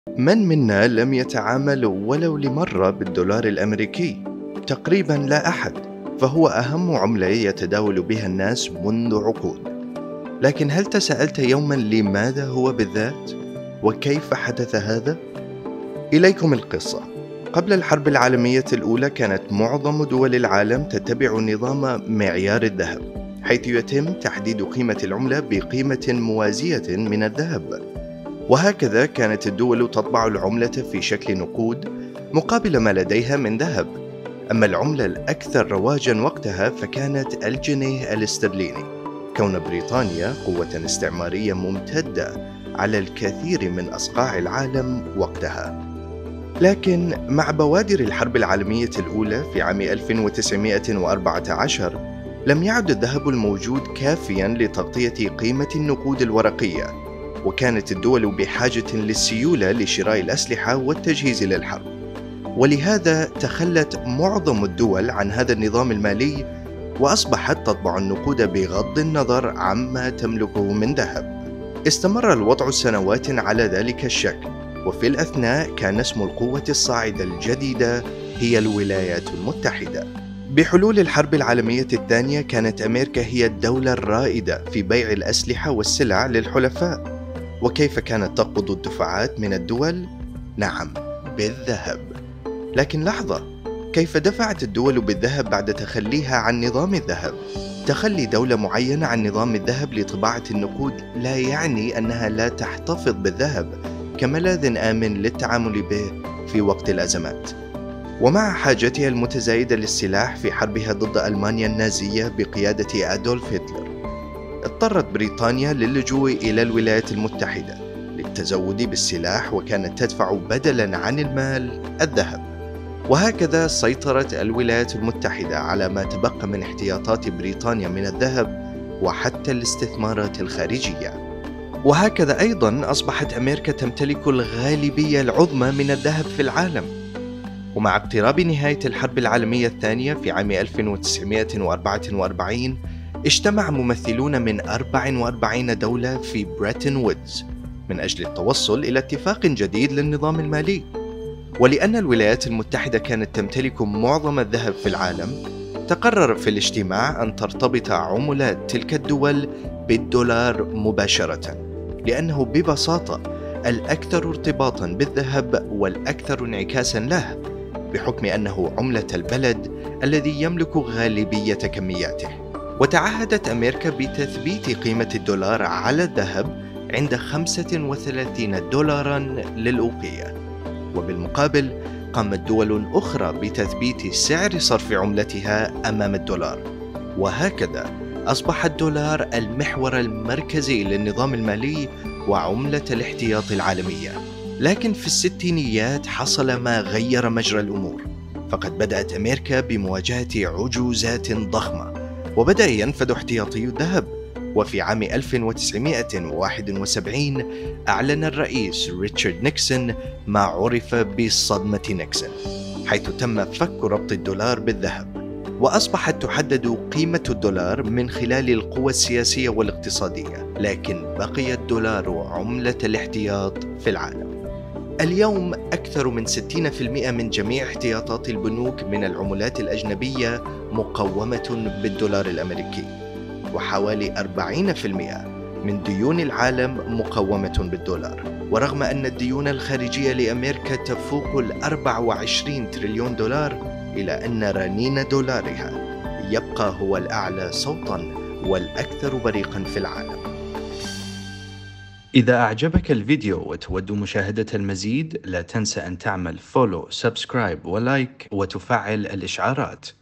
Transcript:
من منا لم يتعامل ولو لمرة بالدولار الأمريكي؟ تقريبا لا أحد، فهو أهم عملة يتداول بها الناس منذ عقود. لكن هل تساءلت يوما لماذا هو بالذات؟ وكيف حدث هذا؟ إليكم القصة. قبل الحرب العالمية الأولى كانت معظم دول العالم تتبع نظام معيار الذهب، حيث يتم تحديد قيمة العملة بقيمة موازية من الذهب. وهكذا كانت الدول تطبع العملة في شكل نقود مقابل ما لديها من ذهب. أما العملة الأكثر رواجاً وقتها فكانت الجنيه الاسترليني، كون بريطانيا قوة استعمارية ممتدة على الكثير من أصقاع العالم وقتها. لكن مع بوادر الحرب العالمية الأولى في عام 1914 لم يعد الذهب الموجود كافياً لتغطية قيمة النقود الورقية، وكانت الدول بحاجة للسيولة لشراء الأسلحة والتجهيز للحرب. ولهذا تخلت معظم الدول عن هذا النظام المالي، وأصبحت تطبع النقود بغض النظر عما تملكه من ذهب. استمر الوضع سنوات على ذلك الشكل، وفي الأثناء كان اسم القوة الصاعدة الجديدة هي الولايات المتحدة. بحلول الحرب العالمية الثانية كانت أمريكا هي الدولة الرائدة في بيع الأسلحة والسلع للحلفاء. وكيف كانت تقبض الدفعات من الدول؟ نعم، بالذهب. لكن لحظة، كيف دفعت الدول بالذهب بعد تخليها عن نظام الذهب؟ تخلي دولة معينة عن نظام الذهب لطباعة النقود لا يعني أنها لا تحتفظ بالذهب كملاذ آمن للتعامل به في وقت الأزمات. ومع حاجتها المتزايدة للسلاح في حربها ضد ألمانيا النازية بقيادة أدولف هتلر، اضطرت بريطانيا للجوء إلى الولايات المتحدة للتزود بالسلاح، وكانت تدفع بدلاً عن المال الذهب. وهكذا سيطرت الولايات المتحدة على ما تبقى من احتياطات بريطانيا من الذهب وحتى الاستثمارات الخارجية. وهكذا أيضاً أصبحت أمريكا تمتلك الغالبية العظمى من الذهب في العالم. ومع اقتراب نهاية الحرب العالمية الثانية في عام 1944 اجتمع ممثلون من 44 دولة في بريتن وودز من أجل التوصل إلى اتفاق جديد للنظام المالي. ولأن الولايات المتحدة كانت تمتلك معظم الذهب في العالم، تقرر في الاجتماع أن ترتبط عملات تلك الدول بالدولار مباشرة، لأنه ببساطة الأكثر ارتباطاً بالذهب والأكثر انعكاساً له، بحكم أنه عملة البلد الذي يملك غالبية كمياته. وتعهدت أمريكا بتثبيت قيمة الدولار على الذهب عند 35 دولاراً للأوقية. وبالمقابل قامت دول أخرى بتثبيت سعر صرف عملتها أمام الدولار. وهكذا أصبح الدولار المحور المركزي للنظام المالي وعملة الاحتياط العالمية. لكن في الستينيات حصل ما غير مجرى الأمور، فقد بدأت أمريكا بمواجهة عجوزات ضخمة، وبدأ ينفد احتياطي الذهب. وفي عام 1971 أعلن الرئيس ريتشارد نيكسون ما عرف بصدمة نيكسون، حيث تم فك ربط الدولار بالذهب، وأصبحت تحدد قيمة الدولار من خلال القوى السياسية والاقتصادية. لكن بقي الدولار عملة الاحتياط في العالم. اليوم أكثر من 60% من جميع احتياطات البنوك من العملات الأجنبية مقومة بالدولار الأمريكي، وحوالي 40% من ديون العالم مقومة بالدولار. ورغم أن الديون الخارجية لأمريكا تفوق 24 تريليون دولار، إلا أن رنين دولارها يبقى هو الأعلى صوتاً والأكثر بريقاً في العالم. إذا أعجبك الفيديو وتود مشاهدة المزيد، لا تنسى أن تعمل فولو، سبسكرايب ولايك وتفعل الإشعارات.